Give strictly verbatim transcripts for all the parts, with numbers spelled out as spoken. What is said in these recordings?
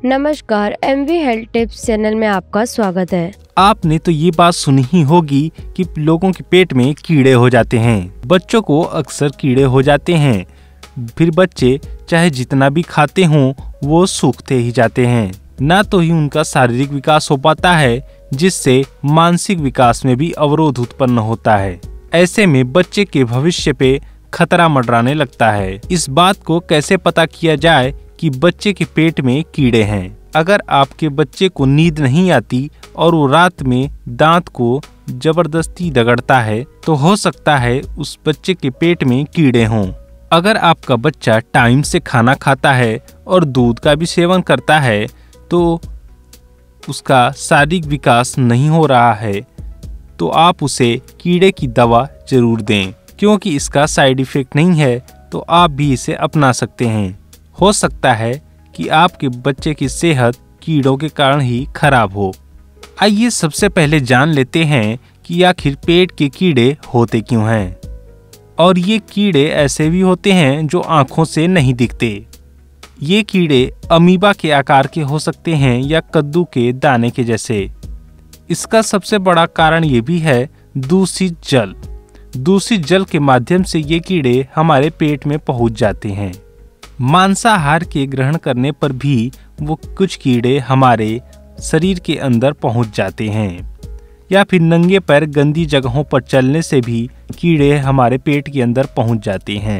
नमस्कार, MV health tips channel में आपका स्वागत है। आपने तो ये बात सुनी ही होगी कि लोगों के पेट में कीड़े हो जाते हैं। बच्चों को अक्सर कीड़े हो जाते हैं, फिर बच्चे चाहे जितना भी खाते हों वो सूखते ही जाते हैं। ना तो ही उनका शारीरिक विकास हो पाता है, जिससे मानसिक विकास में भी अवरोध उत्पन्न होता है। ऐसे में बच्चे के भविष्य पे खतरा मंडराने लगता है। इस बात को कैसे पता किया जाए कि बच्चे के पेट में कीड़े हैं? अगर आपके बच्चे को नींद नहीं आती और वो रात में दांत को जबरदस्ती रगड़ता है, तो हो सकता है उस बच्चे के पेट में कीड़े हों। अगर आपका बच्चा टाइम से खाना खाता है और दूध का भी सेवन करता है, तो उसका शारीरिक विकास नहीं हो रहा है, तो आप उसे कीड़े की दवा जरूर दें, क्योंकि इसका साइड इफेक्ट नहीं है, तो आप भी इसे अपना सकते हैं। हो सकता है कि आपके बच्चे की सेहत कीड़ों के कारण ही खराब हो। आइए सबसे पहले जान लेते हैं कि आखिर पेट के कीड़े होते क्यों हैं। और ये कीड़े ऐसे भी होते हैं जो आंखों से नहीं दिखते। ये कीड़े अमीबा के आकार के हो सकते हैं या कद्दू के दाने के जैसे। इसका सबसे बड़ा कारण ये भी है दूषित जल। दूषित जल के माध्यम से ये कीड़े हमारे पेट में पहुंच जाते हैं। मांसाहार के ग्रहण करने पर भी वो कुछ कीड़े हमारे शरीर के अंदर पहुंच जाते हैं, या फिर नंगे पैर गंदी जगहों पर चलने से भी कीड़े हमारे पेट के अंदर पहुंच जाते हैं।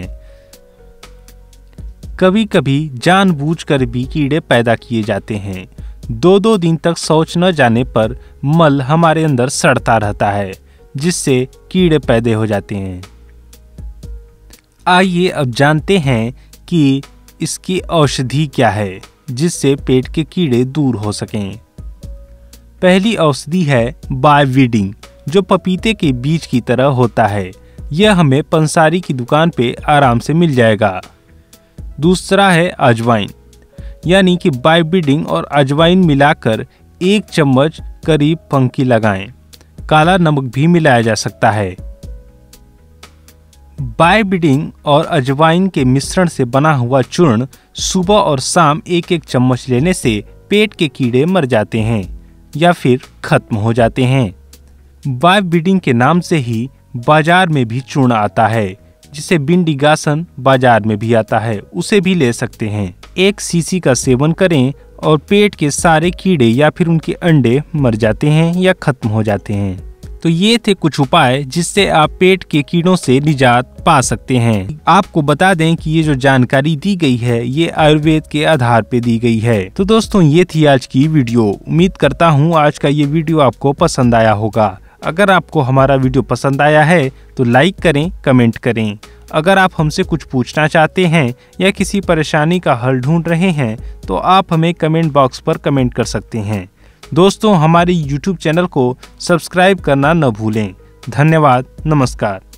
कभी कभी जानबूझकर भी कीड़े पैदा किए जाते हैं। दो दो दिन तक शौच न जाने पर मल हमारे अंदर सड़ता रहता है, जिससे कीड़े पैदा हो जाते हैं। आइए अब जानते हैं कि इसकी औषधि क्या है, जिससे पेट के कीड़े दूर हो सकें। पहली औषधि है बायवीडिंग, जो पपीते के बीज की तरह होता है। यह हमें पंसारी की दुकान पे आराम से मिल जाएगा। दूसरा है अजवाइन, यानी कि बायवीडिंग और अजवाइन मिलाकर एक चम्मच करीब पंखी लगाएं। काला नमक भी मिलाया जा सकता है। बायवीडिंग और अजवाइन के मिश्रण से बना हुआ चूर्ण सुबह और शाम एक एक चम्मच लेने से पेट के कीड़े मर जाते हैं या फिर खत्म हो जाते हैं। बायवीडिंग के नाम से ही बाजार में भी चूर्ण आता है, जिसे बिंडिगासन बाजार में भी आता है, उसे भी ले सकते हैं। एक सीसी का सेवन करें और पेट के सारे कीड़े या फिर उनके अंडे मर जाते हैं या खत्म हो जाते हैं। तो ये थे कुछ उपाय जिससे आप पेट के कीड़ों से निजात पा सकते हैं। आपको बता दें कि ये जो जानकारी दी गई है ये आयुर्वेद के आधार पे दी गई है। तो दोस्तों, ये थी आज की वीडियो। उम्मीद करता हूँ आज का ये वीडियो आपको पसंद आया होगा। अगर आपको हमारा वीडियो पसंद आया है तो लाइक करें, कमेंट करें। अगर आप हमसे कुछ पूछना चाहते हैं या किसी परेशानी का हल ढूंढ रहे हैं तो आप हमें कमेंट बॉक्स पर कमेंट कर सकते हैं। दोस्तों, हमारे यूट्यूब चैनल को सब्सक्राइब करना न भूलें। धन्यवाद, नमस्कार।